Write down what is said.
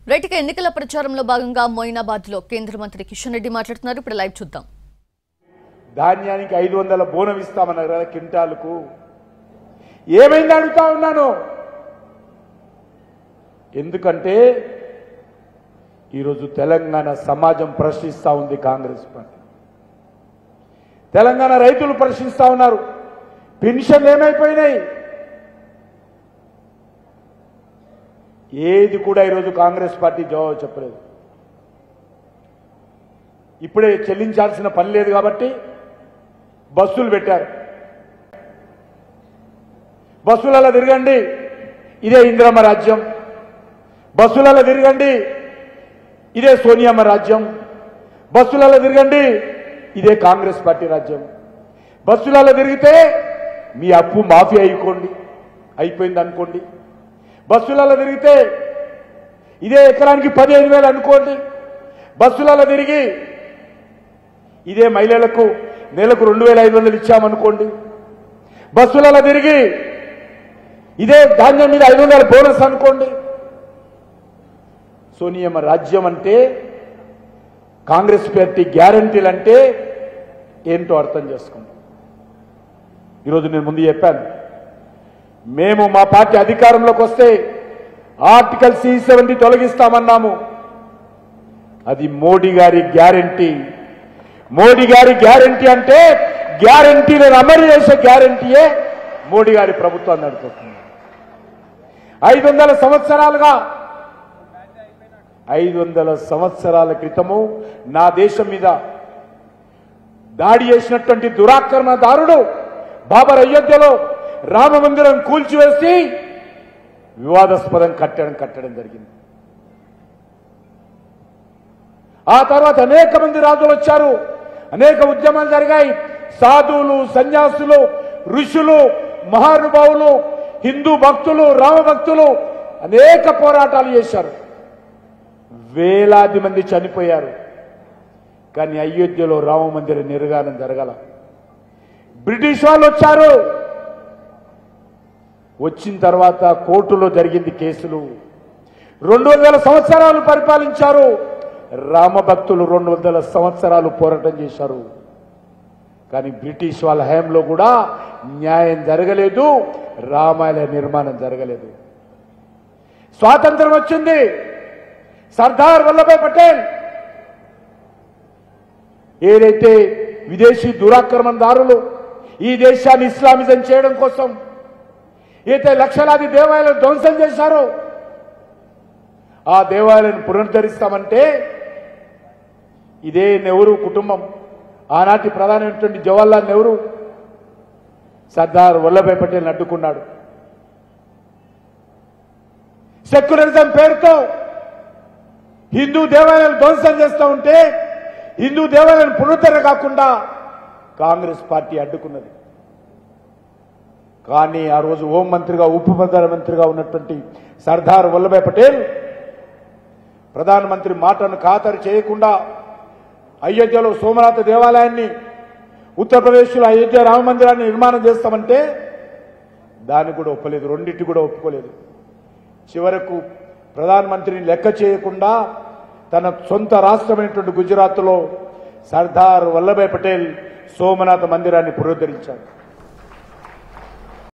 Right గా ఎన్నికల ప్రచారంలో భాగంగా మొయినాబాద్ లో కేంద్ర మంత్రి కిషన్ రెడ్డి మాట్లాడుతున్నారు. ఇప్పుడు లైవ్ చూద్దాం. ధాన్యానికి 500 బోనం ఇస్తామన్నారు కదా క్వింటాలకు. ఏమైంది అడుగుతా ఉన్నాను. ఎందుకంటే ఈరోజు తెలంగాణ సమాజం ప్రశ్నిస్తా ఉంది కాంగ్రెస్ పార్టీ. తెలంగాణ రైతులు ప్రశ్నిస్తా ఉన్నారు. పెన్షన్లు ఏమైపోయినాయి? ఏది కూడా ఈరోజు కాంగ్రెస్ పార్టీ జవాబు చెప్పలేదు. ఇప్పుడే చెల్లించాల్సిన పని లేదు కాబట్టి బస్సులు పెట్టారు. బస్సులలో తిరగండి, ఇదే ఇందిరమ్మ రాజ్యం. బస్సులలో తిరగండి, ఇదే సోనియమ్మ రాజ్యం. బస్సులలో తిరగండి, ఇదే కాంగ్రెస్ పార్టీ రాజ్యం. బస్సులలో తిరిగితే మీ అప్పు మాఫీ అయిపోయింది అనుకోండి. బస్సులలో తిరిగితే ఇదే ఎకరానికి 15,000 అనుకోండి. బస్సులలో తిరిగి ఇదే మహిళలకు నెలకు 2,500 ఇచ్చామనుకోండి. బస్సులలో తిరిగి ఇదే ధాన్యం మీద 500 బోనస్ అనుకోండి. సోనియమ్మ రాజ్యం అంటే, కాంగ్రెస్ పార్టీ గ్యారంటీలు అంటే ఏంటో అర్థం చేసుకుంటాం. ఈరోజు నేను ముందు చెప్పాను, మేము మా పార్టీ అధికారంలోకి వస్తే ఆర్టికల్ C70 తొలగిస్తామన్నాము. అది మోడీ గారి గ్యారంటీ. మోడీ గారి గ్యారంటీ అంటే గ్యారంటీలను అమలు చేసే గ్యారంటీయే మోడీ గారి ప్రభుత్వం నడుపుతుంది. 500 సంవత్సరాలుగా 500 సంవత్సరాల క్రితము నా దేశం మీద దాడి చేసినటువంటి దురాక్రమణదారుడు బాబర్ అయోధ్యలో రామ మందిరం కూల్చివేసి వివాదాస్పదం కట్టడం జరిగింది. ఆ తర్వాత అనేక మంది రాజులు వచ్చారు, అనేక ఉద్యమాలు జరిగాయి. సాధువులు, సన్యాసులు, ఋషులు, మహానుభావులు, హిందూ భక్తులు, రామ భక్తులు అనేక పోరాటాలు చేశారు. వేలాది మంది చనిపోయారు. కానీ అయోధ్యలో రామ మందిర నిర్మాణం జరగాల. బ్రిటిష్ వాళ్ళు వచ్చారు. వచ్చిన తర్వాత కోర్టులో జరిగింది కేసులు. 200 సంవత్సరాలు పరిపాలించారు. రామభక్తులు 200 సంవత్సరాలు పోరాటం చేశారు. కానీ బ్రిటిష్ వాళ్ళ హయాంలో కూడా న్యాయం జరగలేదు, రామాలయ నిర్మాణం జరగలేదు. స్వాతంత్రం వచ్చింది. సర్దార్ వల్లభాయ్ పటేల్ ఏదైతే విదేశీ దురాక్రమణదారులు ఈ దేశాన్ని ఇస్లామిజం చేయడం కోసం అయితే లక్షలాది దేవాలయాలను ధ్వంసం చేశారో, ఆ దేవాలయాలను పునరుద్ధరిస్తామంటే ఇదే నెహ్రూ కుటుంబం, ఆనాటి ప్రధానమైనటువంటి జవహర్లాల్ నెహ్రూ సర్దార్ వల్లభాయ్ పటేల్ అడ్డుకున్నాడు. సెక్యులరిజం పేరుతో హిందూ దేవాలయాలను ధ్వంసం చేస్తూ ఉంటే హిందూ దేవాలయాలను పునరుద్ధరణ కాకుండా కాంగ్రెస్ పార్టీ అడ్డుకున్నది. కానీ ఆ రోజు హోంమంత్రిగా, ఉప ప్రధానమంత్రిగా ఉన్నటువంటి సర్దార్ వల్లభాయ్ పటేల్ ప్రధానమంత్రి మాటను ఖాతరు చేయకుండా అయోధ్యలో సోమనాథ దేవాలయాన్ని, ఉత్తరప్రదేశ్లో అయోధ్య రామ మందిరాన్ని నిర్మాణం చేస్తామంటే దాన్ని కూడా ఒప్పలేదు, రెండింటి కూడా ఒప్పుకోలేదు. చివరకు ప్రధానమంత్రిని లెక్క చేయకుండా తన సొంత రాష్ట్రమైనటువంటి గుజరాత్లో సర్దార్ వల్లభాయ్ పటేల్ సోమనాథ మందిరాన్ని పునరుద్ధరించాడు.